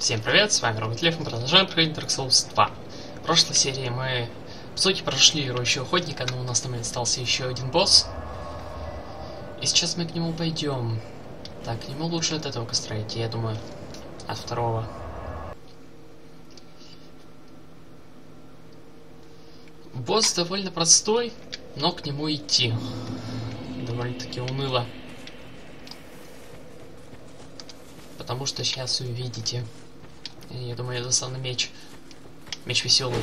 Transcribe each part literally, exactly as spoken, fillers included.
Всем привет, с вами Робот Лев, мы продолжаем проходить Dark Souls два. В прошлой серии мы, по сути, прошли Роющего Охотника, но у нас там остался еще один босс. И сейчас мы к нему пойдем. Так, к нему лучше от этого костра идти, я думаю, от второго. Босс довольно простой, но к нему идти довольно-таки уныло. Потому что сейчас увидите. Я думаю, я достану меч. Меч веселый.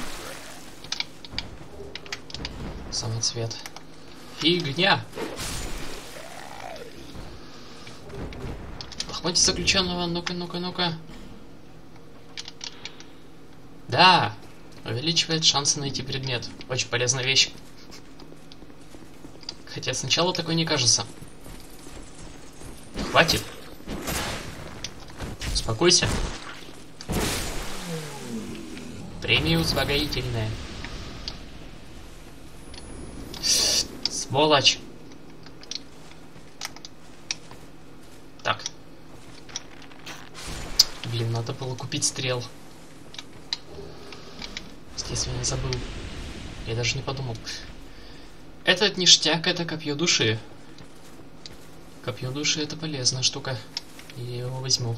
Самоцвет. Фигня! Лохмотье заключенного, ну-ка, ну-ка, ну-ка. Да! Увеличивает шансы найти предмет. Очень полезная вещь. Хотя сначала такой не кажется. Хватит. Успокойся. Премия успокоительная. Сволочь. Так. Блин, надо было купить стрел. Естественно, я забыл. Я даже не подумал. Этот ништяк — это копье души. Копье души — это полезная штука. Я его возьму.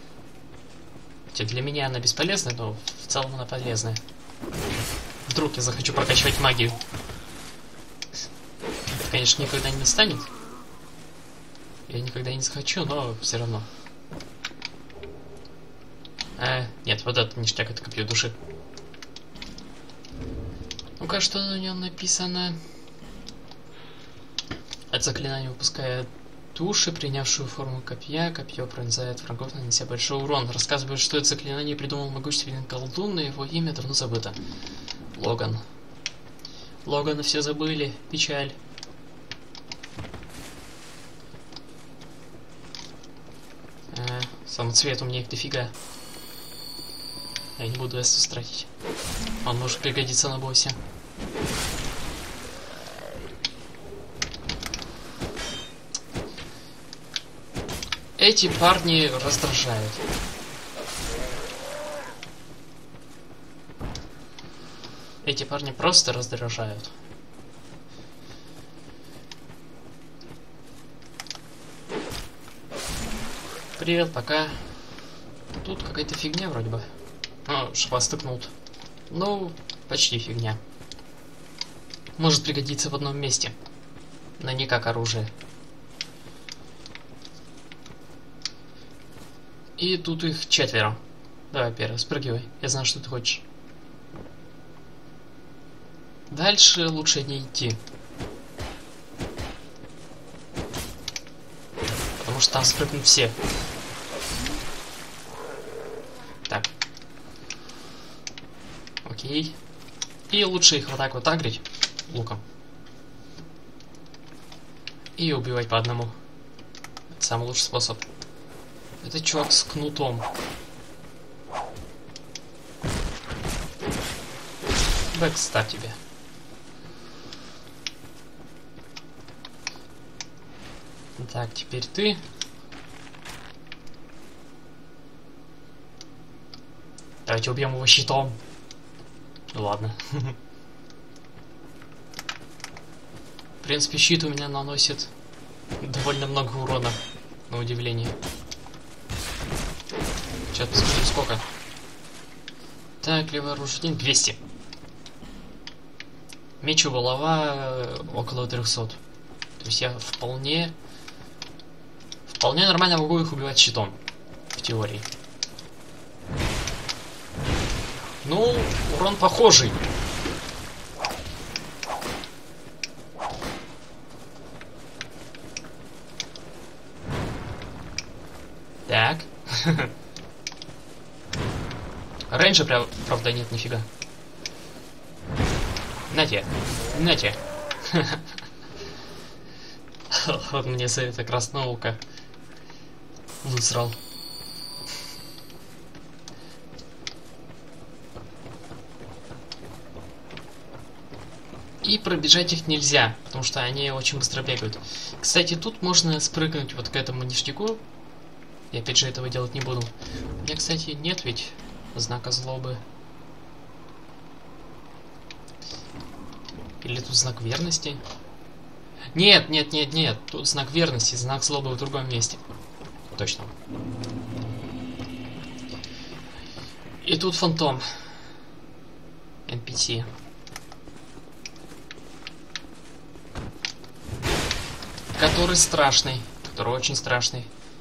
Для меня она бесполезная, но в целом она полезная. Вдруг я захочу прокачивать магию. Это, конечно, никогда не настанет. Я никогда не захочу, но все равно. А, нет, вот этот ништяк — это копье души. Ну-ка, что на нем написано? Это заклинание выпускает души, принявшую форму копья. Копье пронзает врагов, нанеся большой урон. Рассказывают, что это заклинание придумал могущественный колдун, но его имя давно забыто. Логан. Логана все забыли. Печаль. А, самоцвет у меня их дофига. Я не буду эстус тратить. Он может пригодиться на боссе. Эти парни раздражают. Эти парни просто раздражают. Привет, пока. Тут какая-то фигня вроде бы. О, шпастыкнут. Ну, почти фигня. Может пригодиться в одном месте. Но не как оружие. И тут их четверо. Давай, первый, спрыгивай. Я знаю, что ты хочешь. Дальше лучше не идти. Потому что там спрыгнут все. Так. Окей. И лучше их вот так вот агрить луком. И убивать по одному. Это самый лучший способ. Это чувак с кнутом. Бэкстап тебе. Так, теперь ты. Давайте убьем его щитом. Ну ладно. В принципе, щит у меня наносит довольно много урона, на удивление. Сейчас посмотрим, сколько. Так, левое оружие двести. Меч у булава около трехсот. То есть я вполне... Вполне нормально могу их убивать щитом. В теории. Ну, урон похожий. Так. Рейнджа, правда, нет, нифига. Нате, нате. Вот мне за это красноука высрал. И пробежать их нельзя, потому что они очень быстро бегают. Кстати, тут можно спрыгнуть вот к этому ништяку. Я опять же этого делать не буду. У меня, кстати, нет ведь знака злобы. Или тут знак верности? Нет, нет, нет, нет. Тут знак верности, знак злобы в другом месте. Точно. И тут фантом. эн пи си. Который страшный. Который очень страшный.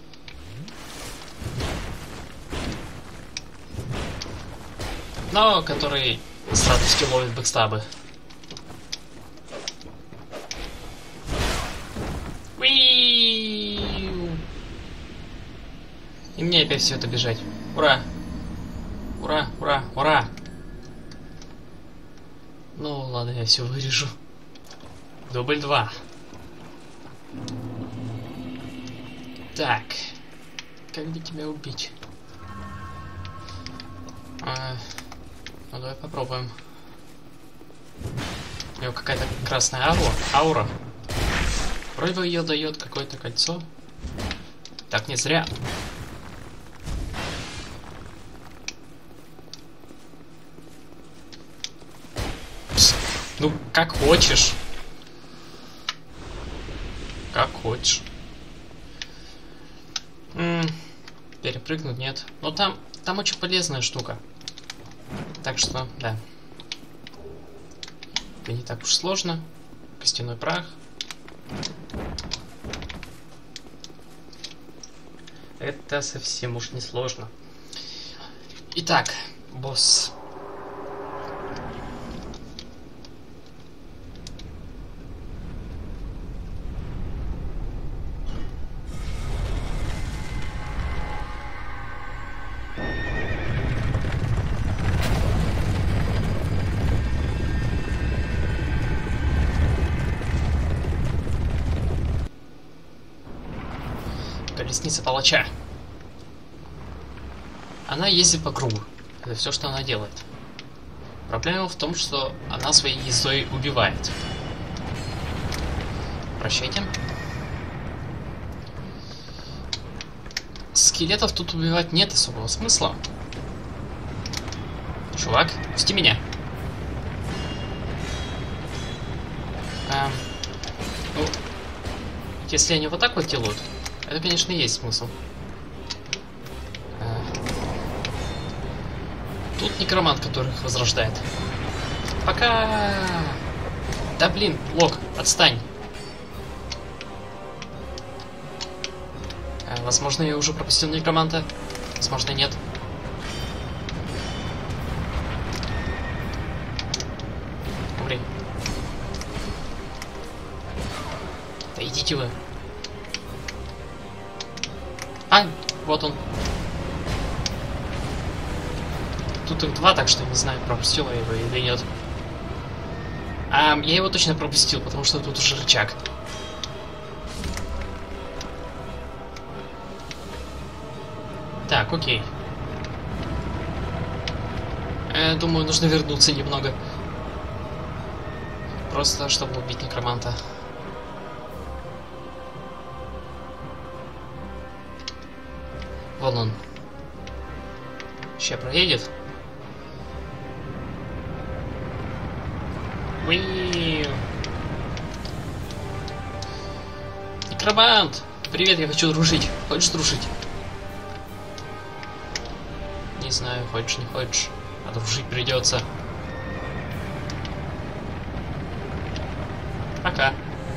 Но который с радостью ловит бэкстабы. Уиу! И мне опять все это бежать. Ура! Ура, ура, ура! Ну ладно, я все вырежу. Дубль два. Так. Как бы тебя убить? А, ну давай попробуем. У него какая-то красная аура. Аура. Вроде бы ее дает какое-то кольцо. Так не зря. Пс, ну, как хочешь. Как хочешь. М-м, перепрыгнуть нет. Но там, там очень полезная штука. Так что, да. Это не так уж сложно. Костяной прах. Это совсем уж не сложно. Итак, босс. Колесница палача. Она ездит по кругу. Это все, что она делает. Проблема в том, что она своей ездой убивает. Прощайте. Скелетов тут убивать нет особого смысла. Чувак, пусти меня. А, ну, если они вот так вот делают, это, конечно, и есть смысл. А, тут некромант, который их возрождает. Пока. Да блин, Лок, отстань. А, возможно, я уже пропустил некроманта. Возможно, нет. Умри. Да идите вы. А, вот он. Тут их два, так что не знаю, пропустил я его или нет. А, я его точно пропустил, потому что тут уже рычаг. Так, окей. Э, думаю, нужно вернуться немного. Просто, чтобы убить некроманта. Вон он. Сейчас проедет. Уиу. Некромант! Привет, я хочу дружить. Хочешь дружить? Не знаю, хочешь, не хочешь. А дружить придется. Пока.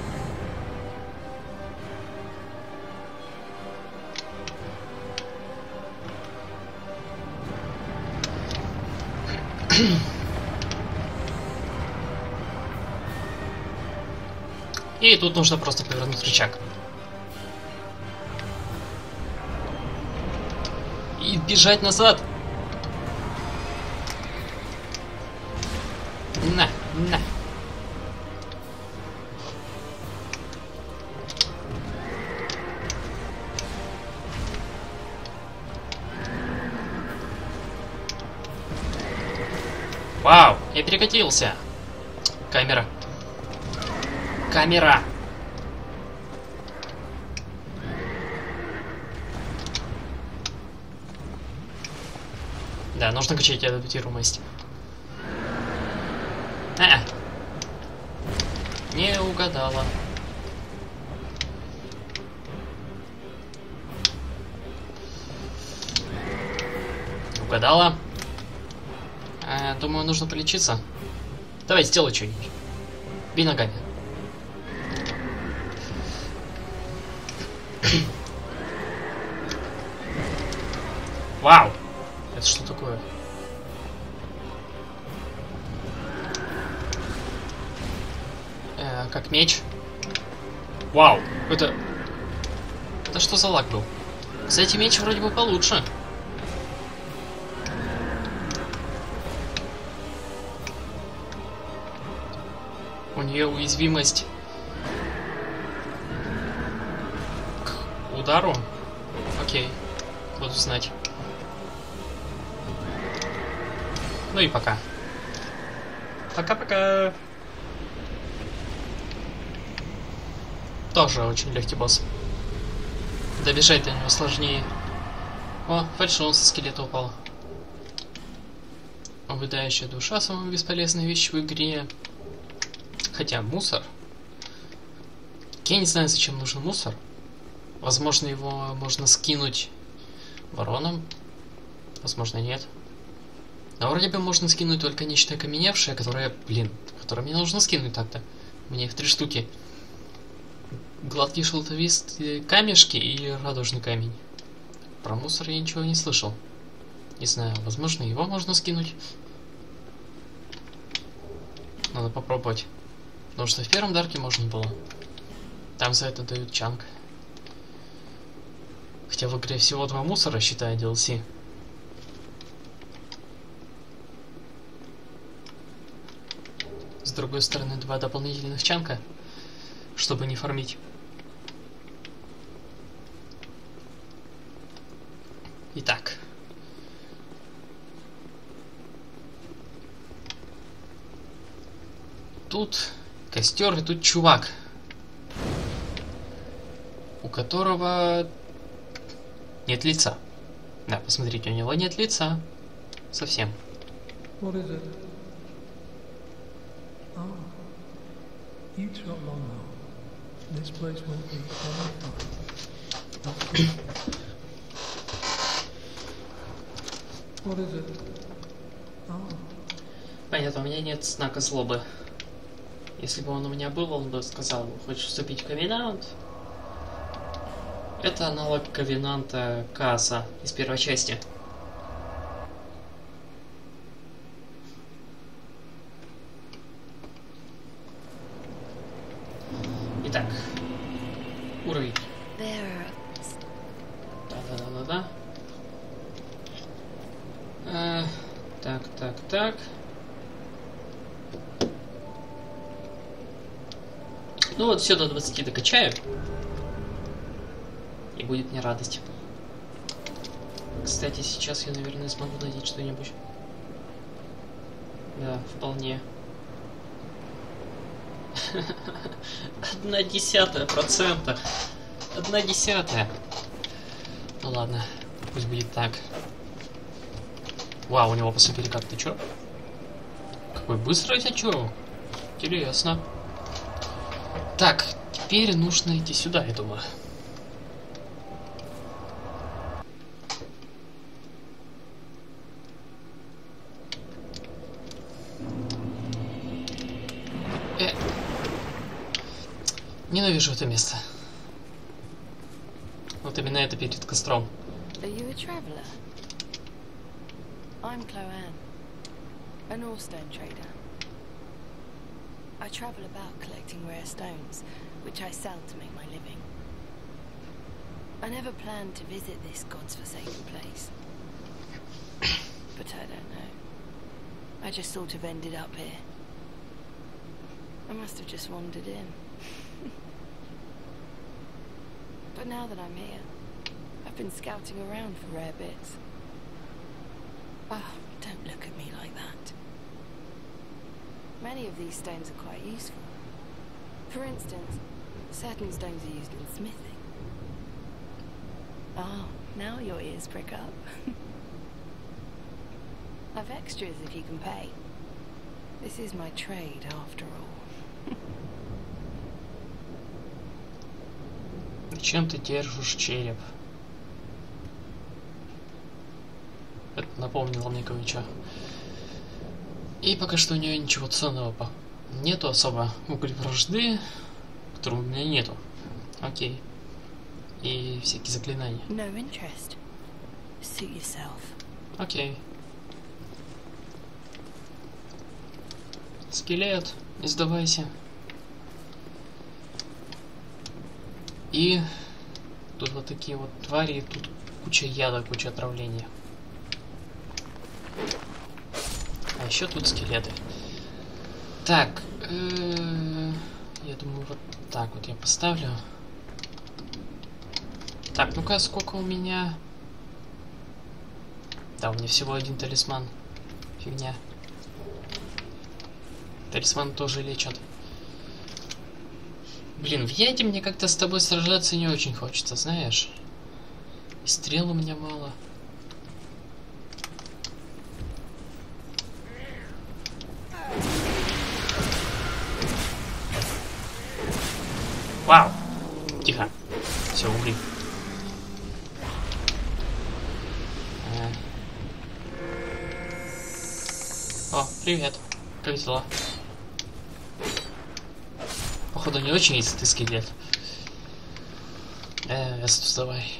И тут нужно просто повернуть рычаг. И бежать назад. На, на. Вау, я перекатился. Камера. Камера. Да, нужно качать адаптируемость. А! Не угадала. Угадала. А, думаю, нужно полечиться. Давай, сделай что-нибудь. Бей ногами. Вау! Это что такое? Э, как меч. Вау! Это... Это что за лаг был? Кстати, меч вроде бы получше. У нее уязвимость к удару. Окей, буду знать. Ну и пока. Пока-пока. Тоже очень легкий босс. Добежать до него сложнее. О, фальшон со скелета упал. Увядающая душа — самая бесполезная вещь в игре. Хотя мусор... Я не знаю, зачем нужен мусор. Возможно, его можно скинуть воронам. Возможно, нет. Но вроде бы можно скинуть только нечто окаменевшее, которое, блин, которое мне нужно скинуть так-то. Мне их три штуки. Гладкий шелтовистые камешки и радужный камень. Про мусор я ничего не слышал. Не знаю, возможно, его можно скинуть. Надо попробовать. Потому что в первом дарке можно было. Там за это дают чанг. Хотя в игре всего два мусора, считая ди эл си. С другой стороны, два дополнительных чанка, чтобы не фармить. Итак. Тут костер, и тут чувак, у которого нет лица. Да, посмотрите, у него нет лица. Совсем. What is it? Oh, you took long now. This place won't be fun. What is it? Oh. Понятно, у меня нет знака злобы. Если бы он у меня был, он бы сказал: хочешь вступить в Ковенант? Это аналог Ковенанта Кааса из первой части. Итак, уровень. Да-да-да-да-да. А, так, так, так. Ну вот, все до двадцати докачаю. И будет мне радость. Кстати, сейчас я, наверное, смогу найти что-нибудь. Да, вполне. Одна десятая процента. Одна десятая. Ну ладно, пусть будет так. Вау, у него поступили как-то, чё? Какой быстрый течёк. Интересно. Так, теперь нужно идти сюда, я думаю. Э. Ненавижу это место. Вот именно это перед костром. I'm Chloanne, an Orstone trader. I travel about collecting rare stones, which I sell to make my living. I never planned to visit this God's forsaken place. But I don't know. I just sort of ended up here. I must have just wandered in. But now that I'm here, I've been scouting around for rare bits. Oh, don't look at me like that. Many of these stones are quite useful. For instance, certain stones are used in smithing. Oh, now your ears prick up. I've extras if you can pay. This is my trade, after all. Чем ты держишь череп? Это напомнило мне кое-что. И пока что у нее ничего ценного по... нету особо. Уголь вражды, которого у меня нету. Окей. И всякие заклинания. No interest. Suit yourself. Окей. Скелет, не сдавайся. И тут вот такие вот твари, тут куча яда, куча отравления. А еще тут скелеты. Так, э-э, я думаю, вот так вот я поставлю. Так, ну-ка, сколько у меня? Да, у меня всего один талисман. Фигня. Талисман тоже лечат. Блин, в яде мне как-то с тобой сражаться не очень хочется, знаешь. И стрел у меня мало. Вау! Тихо. Все, умри. О, привет. Как дела? Походу не очень, если ты скелет. Э, Эстус, давай.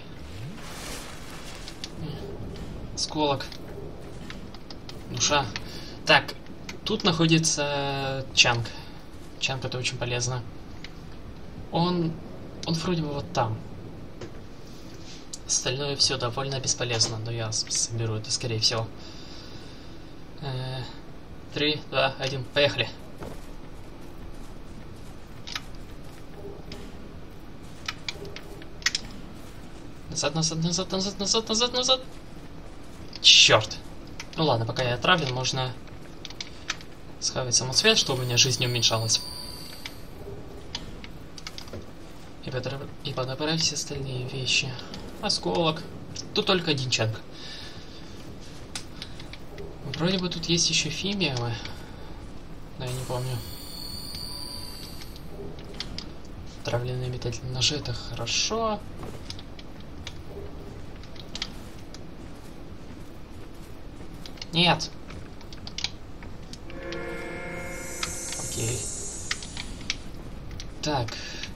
Осколок. Душа. Так, тут находится Чанг. Чанг это очень полезно. Он... Он вроде бы вот там. Остальное все довольно бесполезно, но я соберу это скорее всего. Э, Три, два, один, поехали. Назад, назад, назад, назад, назад, назад, назад. Черт. Ну ладно, пока я отравлен, можно схавать самоцвет, чтобы у меня жизнь не уменьшалась. И, подобрать, и подобрать все остальные вещи. Осколок. Тут только один Чанг. Вроде бы тут есть еще фимиумы. Да, я не помню. Отравленные метательные ножи, это хорошо. Нет. Окей. Так.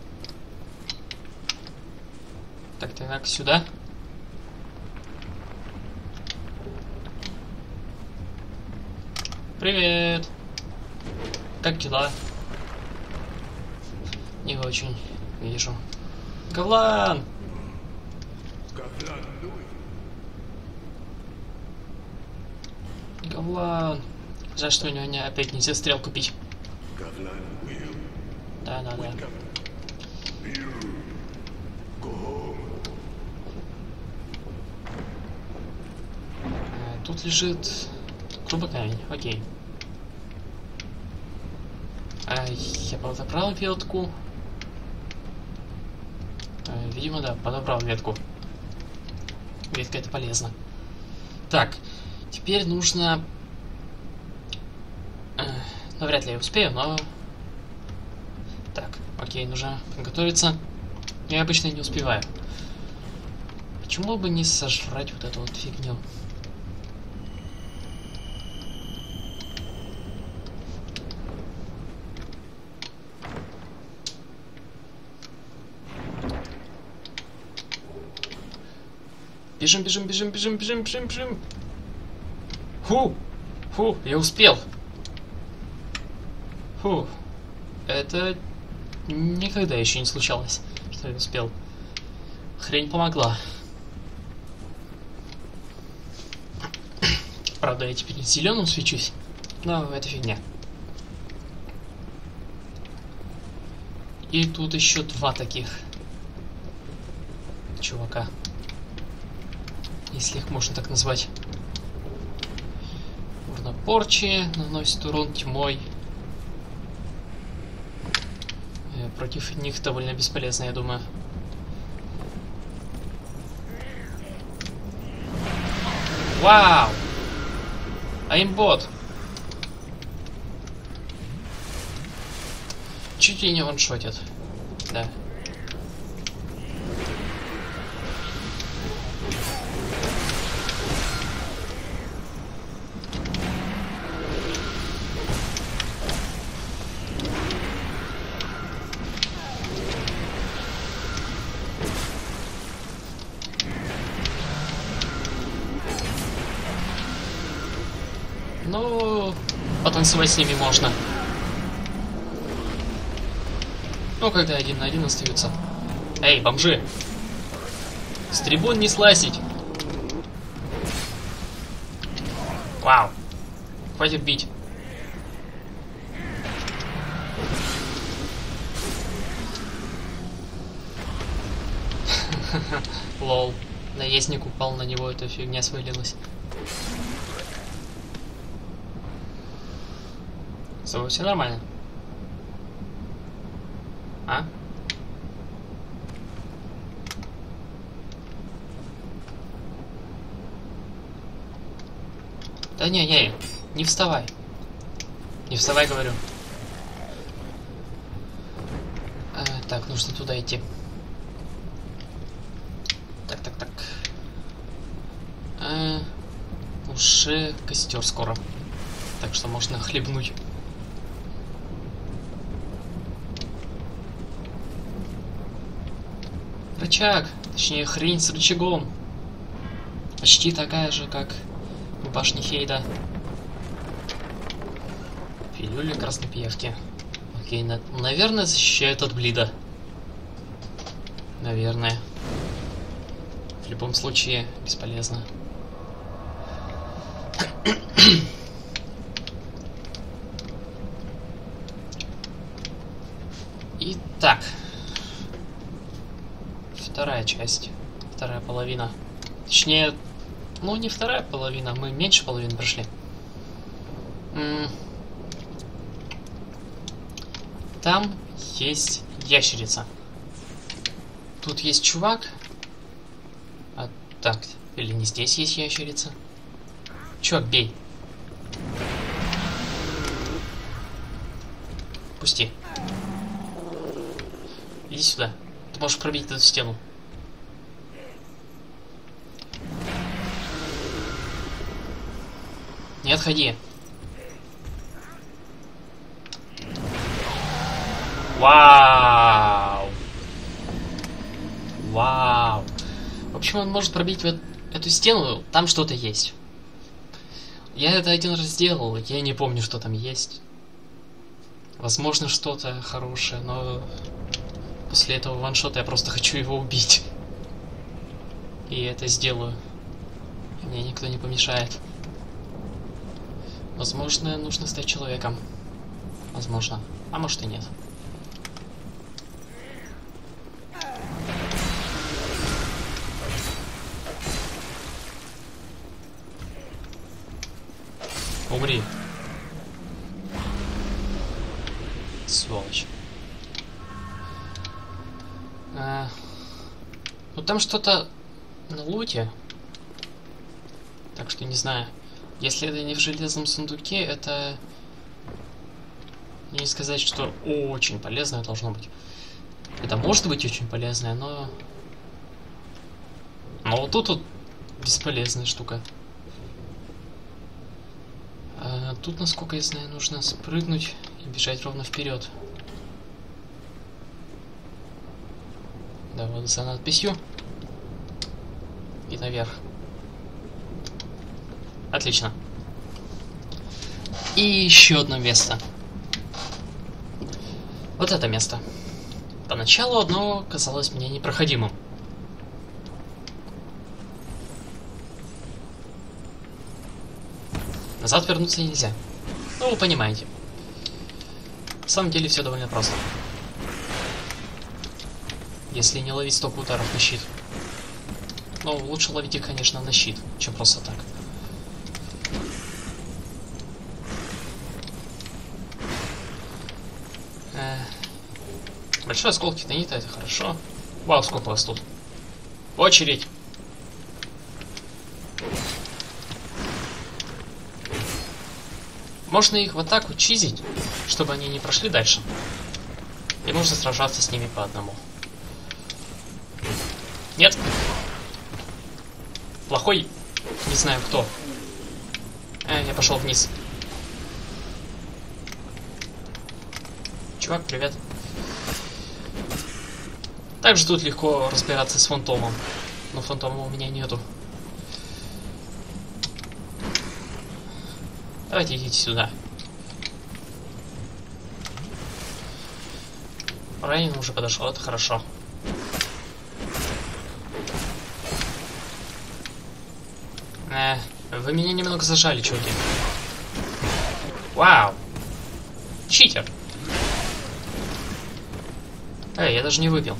Так, так, так, сюда. Привет. Как дела? Не очень вижу. Говлан! Говлан! Жаль, что у него не, опять нельзя стрел купить. Да, да, да. А, тут лежит грубый камень, окей. А, я подобрал ветку. А, видимо, да, подобрал ветку. Ветка это полезно. Так, теперь нужно... Э, ну, вряд ли я успею, но... Так, окей, нужно подготовиться. Я обычно не успеваю. Почему бы не сожрать вот эту вот фигню? Бежим, бежим, бежим, бежим, бежим, бежим, бежим. Фу, фу, я успел. Фу, это никогда еще не случалось, что я успел. Хрень помогла. Правда, я теперь зеленым свечусь, но это фигня. И тут еще два таких чувака. Если их можно так назвать. Урна порчи наносит урон тьмой. Против них довольно бесполезно, я думаю. Вау! Аймбот! Чуть ли не ваншотит. Да. Ну, потанцевать с ними можно. Ну, когда один на один остаются. Эй, бомжи! С трибун не слазить! Вау! Хватит бить. Лол. Наездник упал на него, эта фигня свалилась. С тобой все нормально? А? Да не, не, не вставай. Не вставай, говорю. А, так, нужно туда идти. Так, так, так. А, уже костер скоро. Так что можно хлебнуть. Рычаг, точнее хрень с рычагом. Почти такая же, как в башне Хейда. Пилюли краснопьевки. Окей, на... наверное, защищают от блида. Наверное. В любом случае, бесполезно. Итак. Вторая часть. Вторая половина. Точнее, ну не вторая половина, мы меньше половины прошли. М-м. Там есть ящерица. Тут есть чувак. А так, или не здесь есть ящерица? Чувак, бей. Пусти. Иди сюда. Ты можешь пробить эту стену. Не отходи. Вау! Вау! В общем, он может пробить вот эту стену, там что-то есть. Я это один раз сделал, я не помню, что там есть. Возможно, что-то хорошее, но после этого ваншота я просто хочу его убить. И это сделаю. Мне никто не помешает. Возможно, нужно стать человеком. Возможно. А может и нет. Умри. Сволочь. А, ну там что-то на луте. Так что не знаю. Если это не в железном сундуке, это не сказать, что очень полезное должно быть. Это может быть очень полезное, но... Но вот тут вот бесполезная штука. А тут, насколько я знаю, нужно спрыгнуть и бежать ровно вперед. Да, вот за надписью. И наверх. Отлично. И еще одно место. Вот это место. Поначалу одно казалось мне непроходимым. Назад вернуться нельзя. Ну, вы понимаете. На самом деле все довольно просто. Если не ловить столько ударов на щит. Но лучше ловить их, конечно, на щит, чем просто так. Большой осколок титанита, это хорошо. Вау, сколько вас тут. Очередь. Можно их в атаку чизить, чтобы они не прошли дальше. И можно сражаться с ними по одному. Нет. Плохой. Не знаю кто. Э, я пошел вниз. Чувак, привет. Также тут легко разбираться с фантомом. Но фантома у меня нету. Давайте идите сюда. Райан уже подошел, это хорошо. Э, вы меня немного зажали, чуваки. Вау! Читер! Эй, я даже не выпил.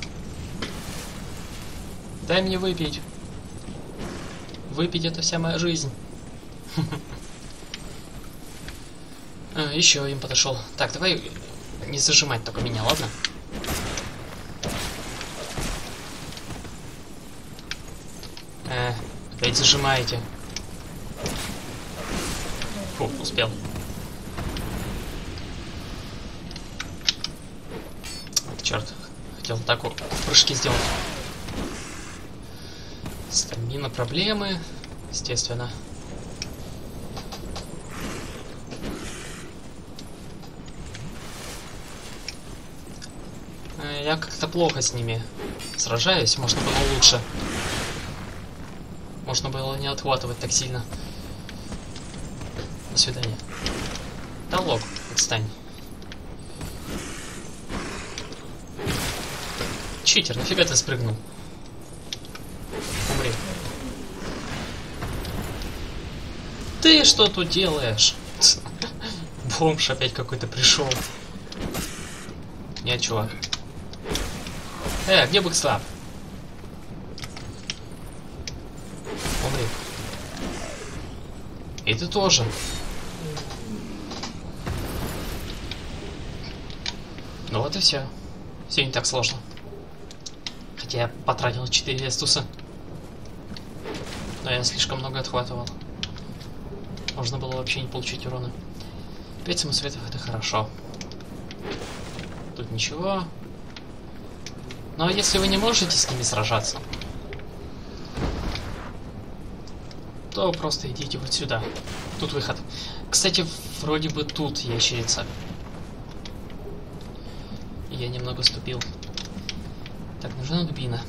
Дай мне выпить. Выпить — это вся моя жизнь. а, еще им подошел. Так, давай не зажимать только меня, ладно? Э, опять зажимаете. Фу, успел. Черт, хотел атаку в прыжке сделать. Стамина, проблемы, естественно. Я как-то плохо с ними сражаюсь, можно было лучше. Можно было не отхватывать так сильно. До свидания. Да лог, отстань. Читер, нафига ты спрыгнул? Умри. Ты что тут делаешь? Бомж опять какой-то пришел. Нет, чувак. Э, где Бэкслап? Умри. И ты тоже. Ну вот и все. Все не так сложно. Хотя я потратил четыре эстуса. Но я слишком много отхватывал. Можно было вообще не получить урона. Пять самоцветов — это хорошо. Тут ничего. Но если вы не можете с ними сражаться, то просто идите вот сюда. Тут выход. Кстати, вроде бы тут ящерица. Я немного ступил. Так, нужна дубина.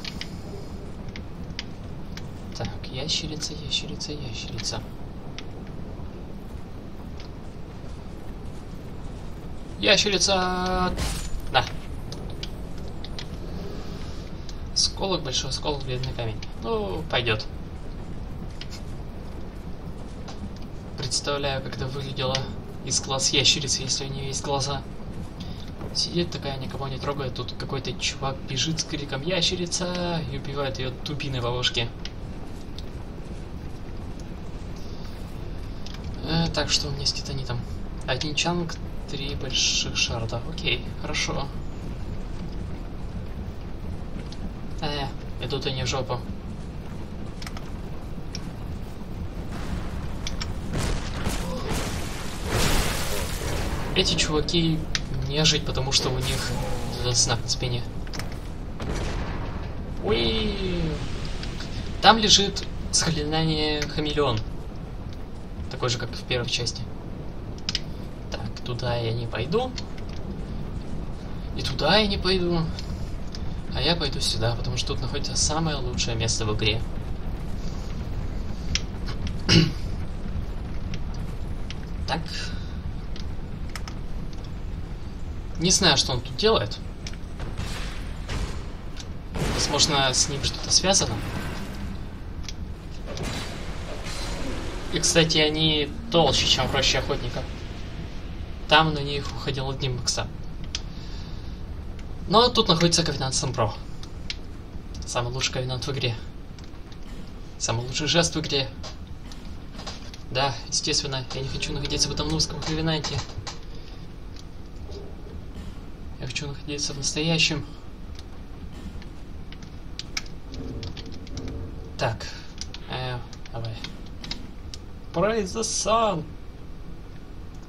Так, ящерица, ящерица, ящерица. Ящерица! Да. Осколок, большой осколок, бледный камень. Ну, пойдет. Представляю, как это выглядело из глаз ящерицы, если у нее есть глаза. Сидит такая, никого не трогает. Тут какой-то чувак бежит с криком «Ящерица!» и убивает ее дубиной в ложке. Э, так, что у меня с титанитом? Один чанг, три больших шарда. Окей, хорошо. Э, идут они в жопу. Эти чуваки не жить, потому что у них этот знак на спине. Уи! Там лежит заклинание хамелеон. Такой же, как в первой части. Так, туда я не пойду. И туда я не пойду. А я пойду сюда, потому что тут находится самое лучшее место в игре. Так. Не знаю, что он тут делает. Возможно, с ним что-то связано. И, кстати, они толще, чем в роще охотника. Там на них уходил одним бокса. Но тут находится Ковенант Самбро. Самый лучший ковенант в игре. Самый лучший жест в игре. Да, естественно, я не хочу находиться в этом нурском ковенанте. Я хочу находиться в настоящем. Так. Э, давай. Praise the sun.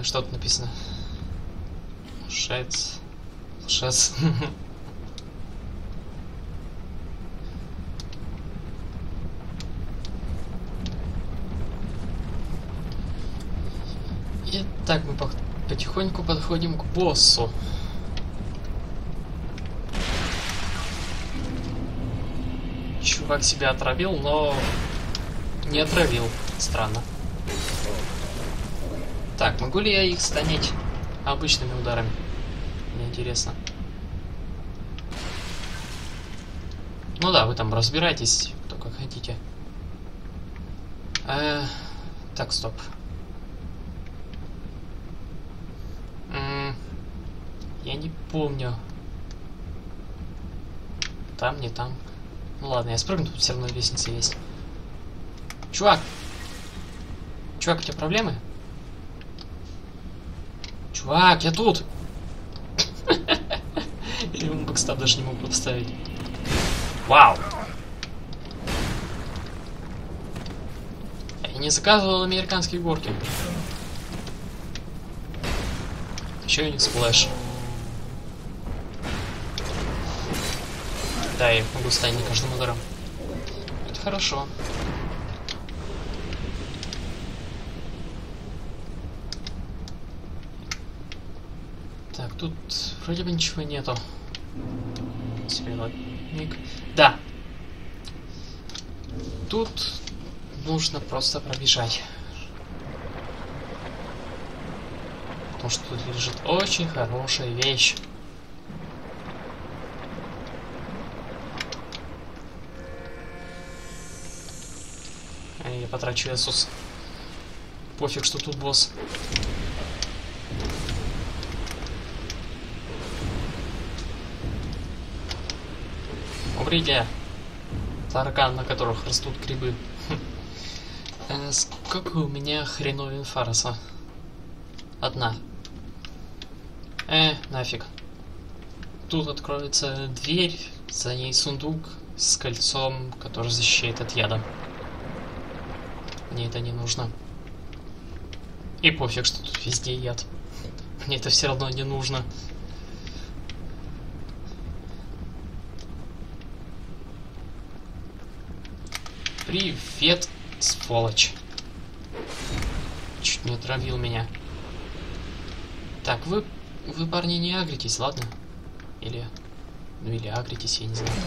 что тут написано? Шец. Шец. Итак, мы потихоньку подходим к боссу. Чувак себя отравил, но не отравил. Странно. Так, могу ли я их станить обычными ударами? Мне интересно. Ну да, вы там разбирайтесь, кто как хотите. Э, так, стоп. М-м, я не помню. Там, не там. Ну ладно, я спрыгну, тут все равно лестница есть. Чувак! Чувак, у тебя проблемы? Чувак, я тут! Или он бэкстап даже не мог поставить. Вау! Я не заказывал американские горки. Еще и не сплэш. Да, я могу стать не каждым ударом. Это хорошо. Так, тут вроде бы ничего нету. Свернотник. Да. Тут нужно просто пробежать. Потому что тут лежит очень хорошая вещь. Я потрачу Эсус. Пофиг, что тут босс. Умрите. Таракан, на которых растут грибы. э, сколько у меня хреновин фараса? Одна. Э, нафиг. Тут откроется дверь, за ней сундук с кольцом, который защищает от яда. Мне это не нужно. И пофиг, что тут везде яд. Мне это все равно не нужно. Привет, сволочь. Чуть не отравил меня. Так, вы, вы, парни, не агритесь, ладно? Или... Ну или агритесь, я не знаю.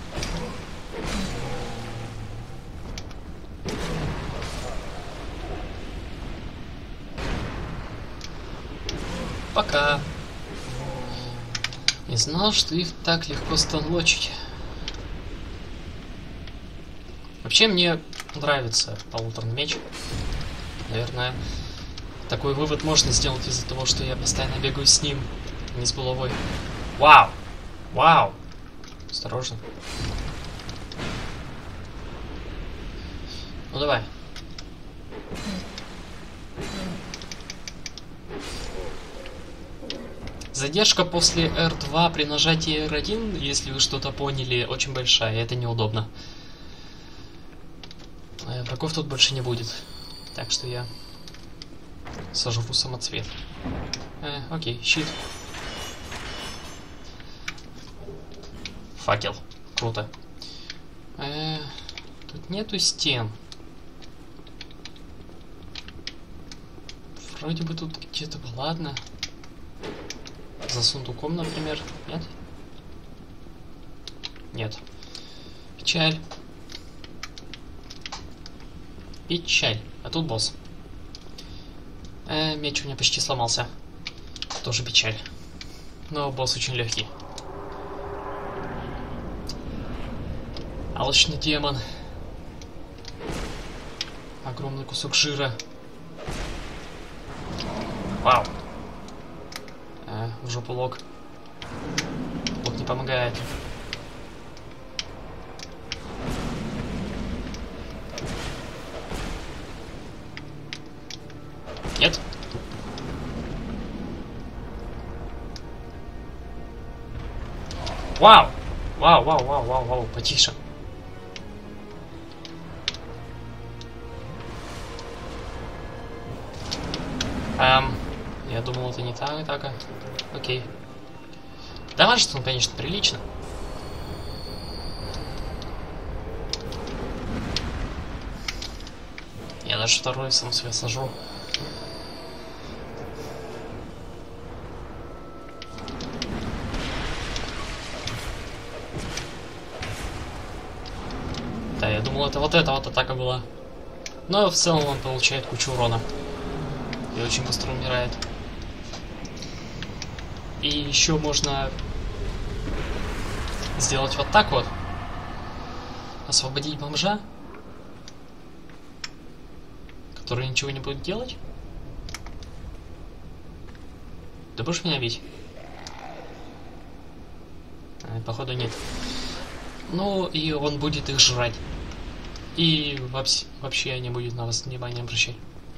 Пока. Не знал, что их так легко станлочить. Вообще мне нравится полуторный меч. Наверное, такой вывод можно сделать из-за того, что я постоянно бегаю с ним, а не с булавой. Вау! Вау! Осторожно. Ну давай. Задержка после эр два при нажатии эр один, если вы что-то поняли, очень большая, это неудобно. Врагов тут больше не будет. Так что я сожру самоцвет. Э, окей, щит. Факел. Круто. Э, тут нету стен. Вроде бы тут где-то... Ладно. За сундуком, например. Нет? Нет. Печаль. Печаль. А тут босс. Э, меч у меня почти сломался. Тоже печаль. Но босс очень легкий. Алчный демон. Огромный кусок жира. Вау. Э, в жопу лог. Лог не помогает. Нет? Вау! Вау, вау, вау, вау, вау, потише. Эм, думал, это не так, так. Окей. Дамажит он, конечно, прилично. Я даже второй сам себя сажу. Да, я думал, это вот эта вот атака была. Но в целом он получает кучу урона. И очень быстро умирает. И еще можно сделать вот так вот. Освободить бомжа, который ничего не будет делать. Ты будешь меня бить? А, походу нет. Ну и он будет их жрать. И вообще, вообще не будет на вас внимания обращать.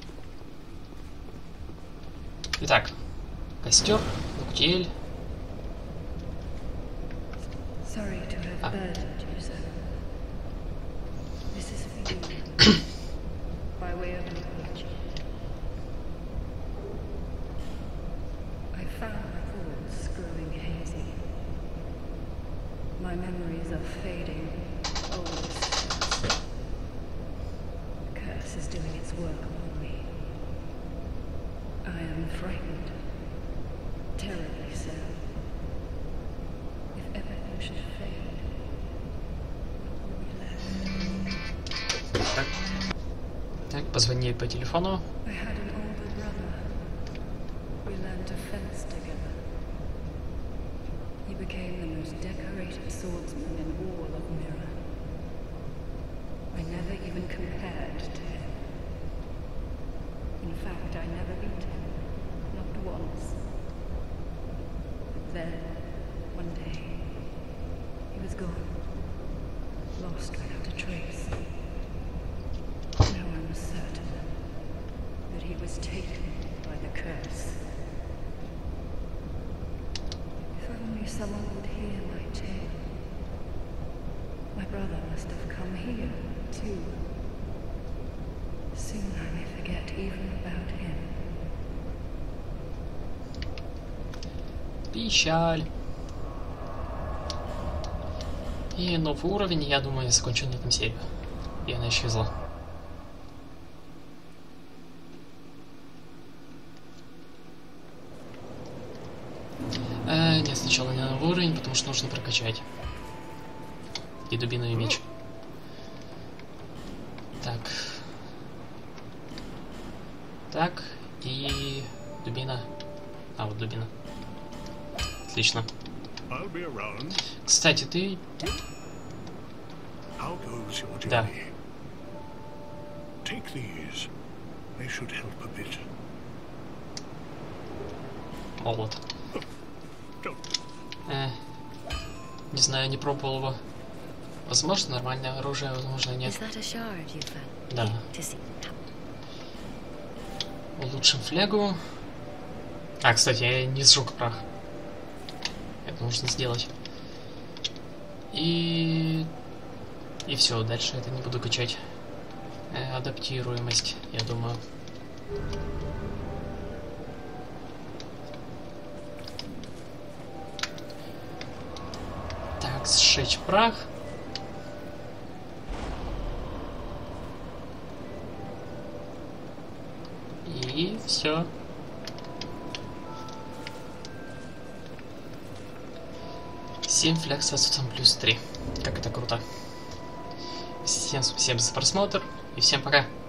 Итак, костер, луктель. А. My memories are fading. Oh, the curse is doing its work upon me. I am frightened. Terribly so. If everything should fade, what will be left? Так. Так, позвони по телефону. I had an older brother. We learned to fence together. He became the most decorated swordsman in all of Mirror. I never even compared to him. In fact, I never beat him. Not once. But then, one day, he was gone. Lost without a trace. Now I'm certain that he was taken by the curse. If only someone would hear my tale. My brother must have come here, too. Soon I may forget even about him. Печаль. И новый уровень, я думаю, я закончу на этом серию. И она исчезла. Э, нет, сначала не новый уровень, потому что нужно прокачать. И дубиновый меч. Так. Так, и дубина. А, вот дубина. Отлично. Кстати, ты... Да. Молот. Э, не знаю, не пробовал его. Возможно, нормальное оружие, возможно, нет. Да. Улучшим флягу. А, кстати, я не сжег прах. Это нужно сделать. И... И все, дальше это не буду качать. Э, адаптируемость, я думаю. Так, сжечь прах. И все. семь фляг с отсутствием плюс три. Как это круто. Всем спасибо за просмотр и всем пока.